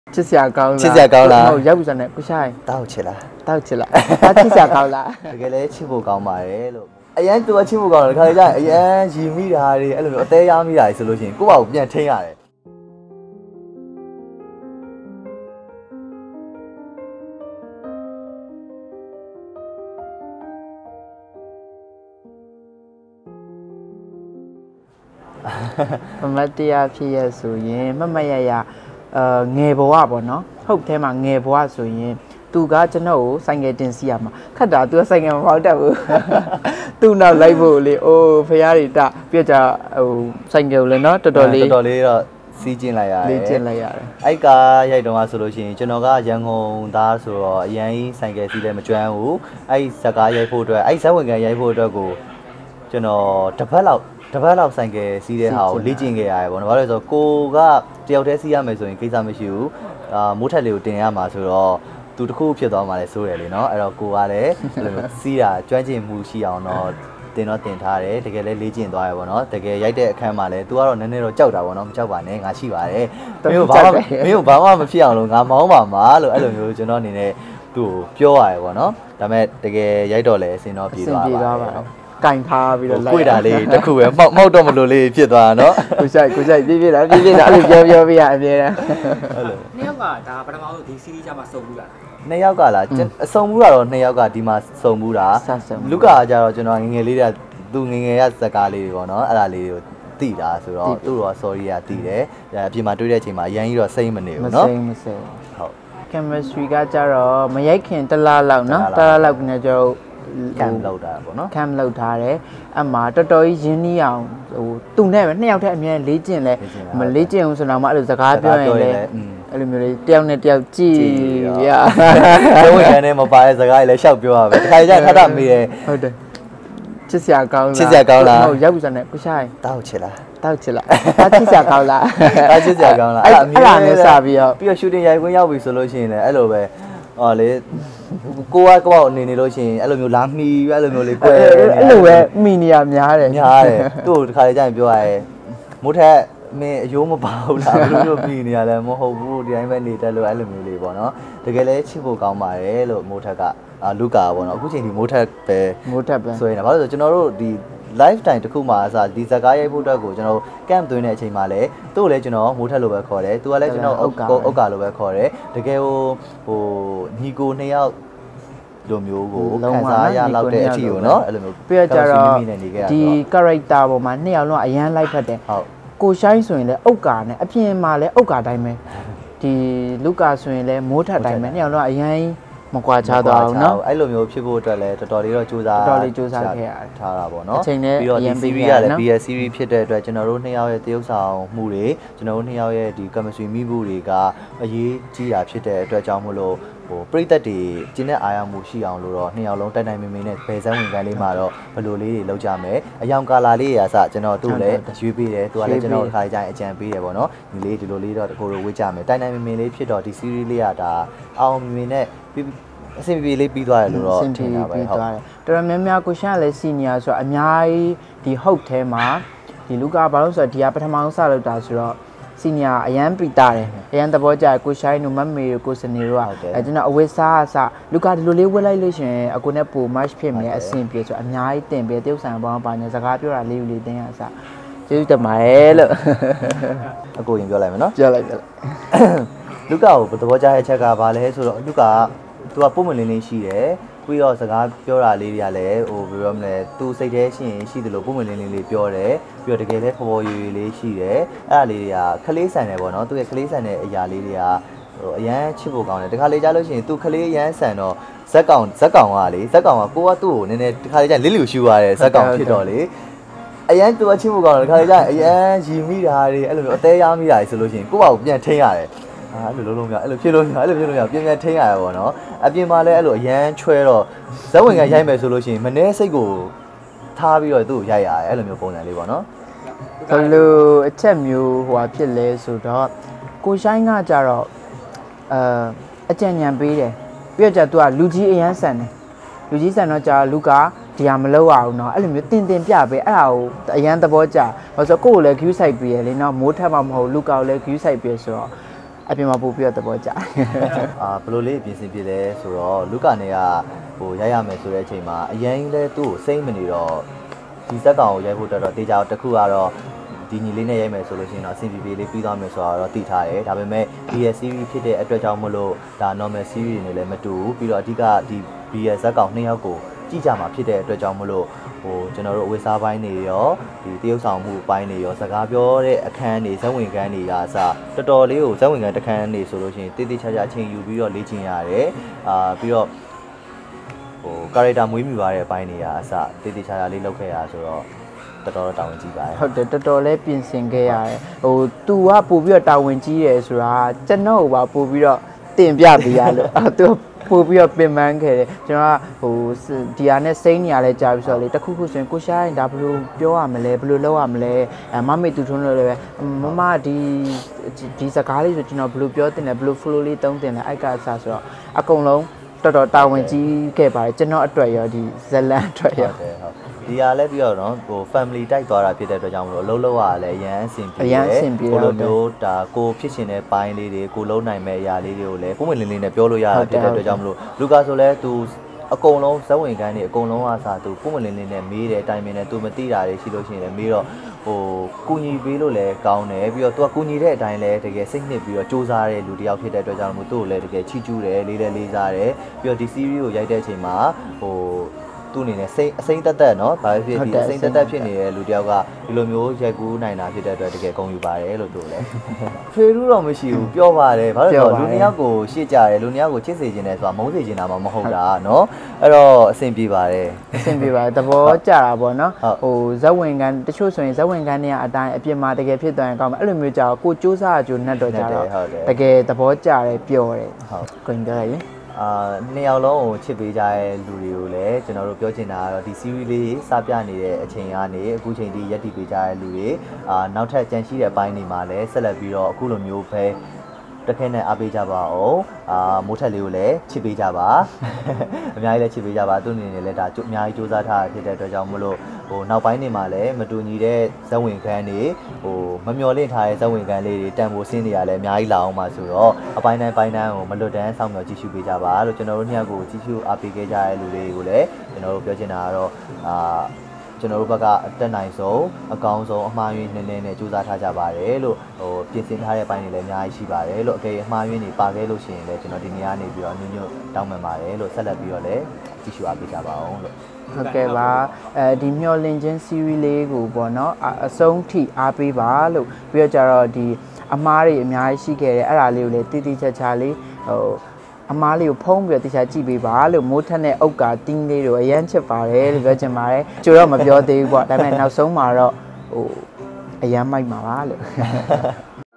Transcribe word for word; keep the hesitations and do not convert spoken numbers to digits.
ချစ်စရာကောင်းလားချစ်စရာကောင်းလားဟုတ်ရောက်ပြီဆိုတော့ကိုရှိုင်းတောက်ချစ်လားတောက်ချစ်လားဒါချစ်စရာကောင်းလားတကယ်လဲချစ်ဖို့ကောင်းပါတယ်လို့အရန်သူကချစ်ဖို့ကောင်းတယ်ခါလေကျရင်အရန်ရီမိတာတွေအဲ့လိုမျိုးအသေးရမိတာတွေဆိုလို့ရှိရင်ကိုယ့်ဘာကိုပြန်ထိန်းရတယ်မမတရားဖြစ်ရဆိုရင်မမရရအာငယ်ဘဝပေါ့နော်ဟုတ်ထဲမှာငယ်ဘဝဆိုရင်သူကကျွန်တော်ကိုဆိုင်ငယ်တင်စီရမှာခက်တာသူကဆိုင်ငယ်မပေါက်တတ်ဘူးသူ့နောက်လိုက်ဖို့လေအိုးဖရားတွေတပြက်ကြဟိုဆိုင်ငယ်ကိုလည်းနော်တော်တော်လေးတော်တော်လေးတော့စီးကျင်လိုက်ရတယ်လေးကျင်လိုက်ရတယ်အဲ့ကရိုက်တော့ဆိုလို့ရှိရင်ကျွန်တော်ကရန်ကုန်သားဆိုတော့အရန်ကြီးဆိုင်ငယ်စီးလည်းမကျွမ်းဘူးအဲ့ဇကားရိုက်ဖို့အတွက်အဲ့ဇက်ဝင်ကန်ရိုက်ဖို့အတွက်ကိုကျွန်တော်တစ်ဖက်လောက်တစ်ပတ်လောက်ဆိုင်ကယ်စီးတဲ့ဟာကိုလေ့ကျင့်ခဲ့ရတယ်ပေါ့နော်။ဘာလို့လဲဆိုတော့ကိုကတယောက်တည်းစီးရမယ်ဆိုရင်ကိစ္စမရှိဘူး။အာမိုးထက်လေးကိုတင်ရမှာဆိုတော့သူတစ်ခုဖြစ်သွားမှလည်းစိုးရလေနော်။အဲ့တော့ကိုကလည်းအဲ့လိုစီးတာကျွမ်းကျင်မှုရှိအောင်တော့တင်တော့တင်ထားတယ်။တကယ်လည်းလေ့ကျင့်သွားရပေါ့နော်။တကယ်ရိုက်တဲ့အခန်းမှာလည်းသူကတော့နည်းနည်းတော့ကြောက်တာပေါ့နော်။မကြောက်ပါနဲ့ငါရှိပါတယ်။မင်းတို့ဘာမှမင်းတို့ဘာမှမဖြစ်အောင်လို့ငါမောင်းပါမှာလို့အဲ့လိုမျိုးကျွန်တော်အနေနဲ့သူ့ကိုပြောရတယ်ပေါ့နော်။ဒါပေမဲ့တကယ်ရိုက်တော့လည်းအစင်တော့ပြေးသွားပါတယ်။ကင်ထားပြီးတော့လိုက်ကိုတာလေးတခုပဲမောက်မောက်တော့မလို့လေးဖြစ်သွားတာနော်ကိုဆိုင်ကိုဆိုင်ပြေးပြေးတာပြေးပြေးတာအဲ့လိုပြောပြောပြရအမြဲတမ်းအဲ့လိုနှစ်ယောက်ကဒါပထမဆုံးဒီစီးရီးကြမှာစုံဘူးလားနှစ်ယောက်ကလားအစုံဘူးတာတော့နှစ်ယောက်ကဒီမှာစုံဘူးတာလူကာကကြတော့ကျွန်တော်ငငယ်လေးတည်းသူငငယ်ရဇက်ကားလေးတွေပေါ့နော်အဲ့ဒါလေးကိုတိတာဆိုတော့သူ့တော့ sorry ရတိတယ်အပြင်မှာတွေ့တဲ့အချိန်မှာအရန်ကြီးတော့စိတ်မနေဘူးနော်မစိမ့်မစိမ့်ဟုတ် chemistry ကကြတော့မရိုက်ခင်တလားလောက်နော်တလားလောက်ကနေကျတော့ကမ်လောက်တာပေါ့နော်ကမ်လောက်ထားတယ်အမှတော်တော်ကြီးရင်းနှီးအောင်ဟိုသူနဲ့ပဲနှစ်ယောက်တည်းအမြဲလေးကျင်လဲမလေးကျင်အောင်ဆိုတော့မှအဲ့လိုစကားပြောရင်လည်းအဲ့လိုမျိုးလေးတယောက်နဲ့တယောက်ကြည်ရပြောဝင်ကနေမပါတဲ့စကားတွေလည်းရှောက်ပြောရပဲတခါကျထထမေးတယ်ဟုတ်တယ်ချစ်စရာကောင်းလားချစ်စရာကောင်းလားဟုတ်ရောက်ပြီဆိုတော့ကိုရှိုင်းတောက်ချစ်လားတောက်ချစ်လားဒါချစ်စရာကောင်းလားဒါချစ်စရာကောင်းလားအဲ့ဒါနဲ့စပြီးတော့ပြီးတော့ shooting ရိုက်ခွင့်ရောက်ပြီဆိုလို့ရှိရင်လည်းအဲ့လိုပဲဟောလေကိုကကောက်အနေနေလို့ရှိရင်အဲ့လိုမျိုးလာမှီအဲ့လိုမျိုးလေးကွဲအဲ့လိုပဲမိနေရများတယ်များတယ်သူ့ကိုတခါလေကြာရင်ပြောရဲမိုးထက်မင်းအယိုးမပါဘူးလားဘယ်လိုမျိုးမိနေရလဲမဟုတ်ဘူးဒီတိုင်းပဲနေတက်လို့အဲ့လိုမျိုးလေးပေါ့နော်တကယ်လဲချစ်ဖို့ကောင်းပါတယ်လို့မိုးထက်ကအာလူကာပေါ့နော်အခုချိန်ဒီမိုးထက်ပဲမိုးထက်ပဲဆိုရင်ဘာလို့လဲဆိုကျွန်တော်တို့ဒီ lifetime တခုမှအစားဒီဇကားရိုက်ဖို့အတွက်ကိုကျွန်တော် camp သွင်းတဲ့အချိန်မှာလည်းသူ့ကိုလည်းကျွန်တော်မိုးထက်လိုပဲခေါ်တယ်သူကလည်းကျွန်တော်အုတ်အုတ်ကာလိုပဲခေါ်တယ်တကယ်ဟိုဟိုညီကိုနှစ်ယောက်လိုမျိုးကိုခံစားရလောက်တဲ့အထီကိုနော်အဲ့လိုမျိုးပြကြတော့ဒီ character ပေါ်မှာနှစ်ယောက်လုံးအရန်လိုက်ဖက်တယ်ဟုတ်ကိုရှိုင်းဆိုရင်လည်းအုတ်ကာနဲ့အပြင်မှာလည်းအုတ်ကာတိုင်းပဲဒီလူကာဆိုရင်လည်းမိုးထက်တိုင်းပဲနှစ်ယောက်လုံးအရန်မကွာခြားသွားဘူးเนาะအဲ့လိုမျိုးဖြစ်ဖို့အတွက်လည်းတော်တော်လေးတော့စူးစမ်းတော်တော်လေးစူးစမ်းခဲ့ရတယ်ထားတာပေါ့เนาะပြီးတော့ဒီ series ကလည်း B S series ဖြစ်တဲ့အတွက်ကျွန်တော်တို့နှစ်ယောက်ရဲ့တရုပ်ဆောင်မှုတွေကျွန်တော်တို့နှစ်ယောက်ရဲ့ဒီ chemistry မိမှုတွေကအရေးကြီးတာဖြစ်တဲ့အတွက်ကြောင့်မို့လို့ဟိုပရိသတ်တွေကျင်းတဲ့အားရမှုရှိအောင်လို့တော့နှစ်ယောက်လုံးတိုင်တိုင်မင်းမင်းနဲ့ဖယ်ဆန်းဝင်ကန်လေးမှာတော့ဘယ်လိုလေးတွေလောက်ကြမယ်အယောင်ကာလာလေးရာစကျွန်တော်တို့လည်းရွေးပေးတယ်သူကလည်းကျွန်တော်ခါကြိုင်အကြံပေးတယ်ပေါ့နော်ဒီလေးဒီလိုလေးတော့တကူလိုဝေးကြမယ်တိုင်တိုင်မင်းမင်းလေးဖြစ်တော့ဒီ series လေးကဒါအောင်မင်းမင်းနဲ့အဆင်ပြေလေးပြီးသွားတယ်လို့တော့ထင်တာပဲဟုတ်တော်တော်များများကိုရှန်လည်းစီနီယာဆိုတော့အများကြီးဒီဟုတ်ထဲမှာဒီလူကာဘာလို့ဆိုတော့ဒီကပထမဆုံးစလုပ်တာဆိုတော့စီနီယာအရန်ပီတာတယ်အရန်သဘောကျကိုရှိုင်းတို့မမေတို့ကိုစနေတို့ကအဲကျွန်တော်အဝတ်စားအစလူကာဒီလိုလေးဝတ်လိုက်လို့ရှင်အကိုနဲ့ပို match ဖြစ်မယ်အဆင်ပြေဆိုအများကြီးတင်ပေးတရုပ်ဆောင်ပေါင်းပါနေစကားပြောတာလေးယူလေးတင်ရအစကျေးဇူးတင်ပါတယ်လို့အကိုရင်ပြောလိုက်မယ်နော်ပြောလိုက်ပြောလူကာကိုသဘောကျတဲ့အချက်ကဘာလဲဆိုတော့လူကာသူကပုံမလင်းလေးရှိတယ်ပြီးတော့စကားပြောတာလေးတွေကလည်းဟိုဘယ်လိုမလဲသူစိတ်ထဲရှိရင်ရှိတယ်လို့ပုံမလင်းလေးလေးပြောတယ်ပြီးတော့တကယ်လည်းဖော်ဖော်ရွယ်ရွယ်လေးရှိတယ်အဲ့ဒါလေးတွေကခလေးဆန်တယ်ပေါ့နော်သူရဲ့ခလေးဆန်တဲ့အရာလေးတွေကဟိုအရန်ချစ်ဖို့ကောင်းတယ်တခါလေကြားလို့ရှိရင်သူခလေးအရန်ဆန်တော့ဇက်ကောင်ဇက်ကောင်ကလေဇက်ကောင်ကကိုကသူ့ကိုနည်းနည်းတခါလေကြားလစ်လျူရှူရတယ်ဇက်ကောင်ဖြစ်တော့လေအရန်သူကချစ်ဖို့ကောင်းတယ်တခါလေကြားအရန်ရီမိတာတွေအဲ့လိုမျိုးအသေးရမိတာတွေဆိုလို့ရှိရင်ကိုယ့်ဘာကိုပြန်ထိန်းရတယ်အာအဲ့လိုလုံးလုံးပြအဲ့လိုဖြစ်လို့အဲ့လိုဖြစ်လို့ရပြင်းပြင်းထိန်းရရပါတော့အပြင်မှာလည်းအဲ့လိုအရန်ချွဲတော့ဇက်ဝင်ကရိုက်မယ်ဆိုလို့ရှိရင်မနှဲစိတ်ကိုထားပြီးတော့သူ့ကိုရိုက်ရတယ်အဲ့လိုမျိုးပုံစံလေးပေါ့နော်ဘယ်လိုအချက်မျိုးဟိုဟာဖြစ်လဲဆိုတော့ကိုရှိုင်းကကြတော့အာအကြံဉာဏ်ပေးတယ်ပြီးတော့ကျသူကလူကြီးအရန်ဆန်တယ်လူကြီးဆန်တော့ကြာလူကဒီဟာမလောက်ရအောင်เนาะအဲ့လိုမျိုးတင်တင်ပြပေးအဲ့ဒါကိုအရန်သဘောကျဘာလို့ဆိုကိုယ့်ကိုလည်း view site ပေးရလေเนาะမိုးထက်မှမဟုတ်လူကောက်လည်း view site ပေးဆိုတော့ဟအပြင်မှာပို့ပြီးတော့သဘောကျအာဘယ်လိုလေးပြင်ဆင်ပြလဲဆိုတော့လူကနေကဟိုရိုက်ရမယ်ဆိုတဲ့အချိန်မှာအရင်လဲသူ့ကိုစိမ့်မနေတော့ဒီဇက်ကောင်ကိုရိုက်ဖို့တော်တော်တေးကြတော့တခုကတော့ဒီညီလေးနဲ့ရိုက်မယ်ဆိုလို့ရှိရင်တော့အဆင်ပြေပြေလေးပြီးသွားမယ်ဆိုတော့သိထားတယ်ဒါပေမဲ့ B S series ဖြစ်တဲ့အတွက်ကြောင့်မလို့ဒါ normal series တွေနဲ့လည်းမတူဘူးပြီးတော့အဓိကဒီ B S ဇက်ကောင်နှစ်ယောက်ကိုကြည့်ကြမှာဖြစ်တဲ့အတွက်ကြောင့်မလို့ဟိုကျွန်တော်တို့အဝေးစားပိုင်းနေရောဒီတရုပ်ဆောင်မှုပိုင်းနေရောစကားပြောတဲ့အခန်းနေဇက်ဝင်ခန်းနေရာအစတော်တော်လေးကိုဇက်ဝင်ခန်းတစ်ခန်းနေဆိုလို့ရှိရင်တိတိကျကျအချိန်ယူပြီးတော့လေ့ကျင့်ရတယ်အာပြီးတော့ဟို character မွေးမြူရတဲ့အပိုင်းနေရာအစတိတိကျကျလေးလုပ်ခဲ့ရဆိုတော့တော်တော်တောင်းဝင်ကြီးပါတယ်ဟုတ်တယ်တော်တော်လေးပြင်ဆင်ခဲ့ရတယ်ဟို तू ကပို့ပြီးတော့တောင်းဝင်ကြီးတယ်ဆိုတာကျွန်တော်ကပို့ပြီးတော့တင်ပြပေးရလို့အဲ तूပို့ပြီးတော့ပင်ပန်းခဲ့တယ်ကျွန်တော်ကဟိုဒီဟာနဲ့စိမ့်နေရလဲကြာပြီဆိုတော့လေတခုခုဆိုရင်ကိုရှားရင်ဒါဘယ်လိုပြောရမလဲဘယ်လိုလုပ်ရမလဲအဲမမေသူထုံးလို့လည်းပဲမမဒီဒီစကားလေးဆိုကျွန်တော်ဘယ်လိုပြောတင်လဲဘယ်လို flow လေးသုံးတင်လဲအိုက်ကစားဆိုတော့အကုန်လုံးတော်တော်တာဝန်ကြီးခဲ့ပါတယ်ကျွန်တော်အတွက်ရောဒီဇလန်အတွက်ရောဟုတ်ဒီဟာလည်းပြီးတော့နော်ဟို family တိုက်သွားတာဖြစ်တဲ့အတွက်ကြောင့်မလို့အလုံးလုံးကလည်းအရန်အဆင်ပြေတယ်ကိုလိုမျိုးဒါကိုဖြစ်ရှင်တဲ့ပိုင်းလေးတွေကိုလုံးနိုင်မဲ့အရာလေးတွေကိုလည်းပုံမှန်လင်းလင်းနဲ့ပြောလို့ရတာဖြစ်တဲ့အတွက်ကြောင့်မလို့လူကာဆိုလဲသူအကုန်လုံးဇက်ဝင်ခန်းတွေအကုန်လုံးအစားသူပုံမှန်လင်းလင်းနဲ့မေးတယ်တိုင်ပင်နဲ့သူမသိတာတွေရှိလို့ရှိရင်လည်းမေးတော့ဟိုကူညီပေးလို့လည်းကောင်းတယ်ပြီးတော့သူကကူညီတဲ့အတိုင်းလည်းတကယ်စိတ်နှစ်ပြီးတော့စူးစမ်းတဲ့လူတစ်ယောက်ဖြစ်တဲ့အတွက်ကြောင့်မို့သူ့ကိုလည်းတကယ်ချီးကျူးတယ်လေးလည်းလေးစားတယ်ပြီးတော့ဒီ series ကိုရိုက်တဲ့အချိန်မှာဟိုသူ့အနေနဲ့စိတ်အစိမ့်တက်တက်เนาะဘာဖြစ်ဖြစ်ဒီအစိမ့်တက်တက်ဖြစ်နေတဲ့လူတယောက်ကဒီလိုမျိုးရိုက်ကူးနိုင်တာဖြစ်တဲ့အတွက်တကယ်ဂုဏ်ယူပါတယ်လို့တို့လည်းဖေလူတော့မရှိဘူးပြောပါတယ်ဘာလို့လဲဆိုတော့လူနှစ်ယောက်ကိုရှေ့ကြတယ်လူနှစ်ယောက်ကိုချစ်စေခြင်းနဲ့ဆိုတာမုန်းစေခြင်းတာမှမဟုတ်တာเนาะအဲ့တော့အဆင်ပြေပါတယ်အဆင်ပြေပါတယ်သဘောကျတာပေါ့เนาะဟိုဇက်ဝင်ကန်တချို့ဆိုရင်ဇက်ဝင်ကန်တွေကအတိုင်းအပြင်မှာတကယ်ဖြစ်သွားရင်ကောင်းမယ်အဲ့လိုမျိုးကြာကိုစူးစမ်းအကျိုးနဲ့တော့ကြာတော့တကယ်သဘောကျတယ်ပျော်တယ်ဟုတ်ကိုင်ကြရရင်အာနှစ်ယောက်လုံးကိုချစ်ပေးကြတဲ့လူတွေကိုလည်းကျွန်တော်တို့ပြောချင်တာကတော့ဒီ series လေးစပြနေတဲ့အချိန်ကနေအခုချိန်ထိရက်တည်ပေးကြတဲ့လူတွေအာနောက်ထပ်ကြံရှိတဲ့အပိုင်းတွေမှာလည်းဆက်လက်ပြီးတော့အခုလိုမျိုးပဲတခဲနဲ့အားပေးကြပါအောင်အာမိုးထက်လေးကိုလည်းချစ်ပေးကြပါအများကြီးလည်းချစ်ပေးကြပါသူ့အနေနဲ့လည်းဒါအများကြီးစူးစမ်းထားဖြစ်တဲ့အတွက်ကြောင့်မလို့ဟိုနောက်ပိုင်းနေမှာလည်းမတူညီတဲ့ဇက်ဝင်ခန်းတွေဟိုမမျော်လင့်ထားတဲ့ဇက်ဝင်ခန်းလေးတွေတန်ဖိုးဆင်းနေရလဲအများကြီးလာအောင်ပါဆိုတော့အပိုင်းတိုင်းပိုင်းတိုင်းကိုမလွတ်တမ်းဆောင်မျှော်ကြည့်ရှုပေးကြပါလို့ကျွန်တော်တို့ညကိုကြည့်ရှုအားပေးခဲ့ကြတဲ့လူတွေကိုလည်းကျွန်တော်တို့ပြောချင်တာကတော့အာကျွန်တော်တို့ဘက်ကအတက်နိုင်ဆုံးအကောင်းဆုံးအမှားယွင်းနည်းနည်းနဲ့စူးစမ်းထားကြပါတယ်လို့ဟိုပြင်ဆင်ထားတဲ့ပိုင်းတွေလည်းအများကြီးရှိပါတယ်လို့အကယ်အမှားယွင်းတွေပါခဲ့လို့ရှိရင်လည်းကျွန်တော်ဒီနေရာနေပြီးတော့အညွန့်ညွတ်တောင်းပန်ပါတယ်လို့ဆက်လက်ပြီးတော့လည်းကြည့်ရှုအားပေးကြပါအောင်လို့ဟုတ်ကဲ့ပါအဲဒီမျော်လင့်ခြင်း series လေးကိုပေါ့နော်အဆုံးထိအားပေးပါလို့ပြီးတော့ကြတော့ဒီအမားတွေအများကြီးရှိခဲ့တယ်အဲ့ဒါလေးကိုလည်းတိတိကျကျလေးဟိုအမားလေးကိုဖုံးပြီးတော့တရားကြည့်ပေးပါလို့မိုးထက်နဲ့အုတ်ကာတင်းလေးတို့အရန်ချစ်ပါတယ်လို့ပြောချင်ပါတယ်ကြိုတော့မပြောသေးဘူးပေါ့ဒါပေမဲ့နောက်ဆုံးမှာတော့ဟိုအရန်မိုက်ပါပါလို့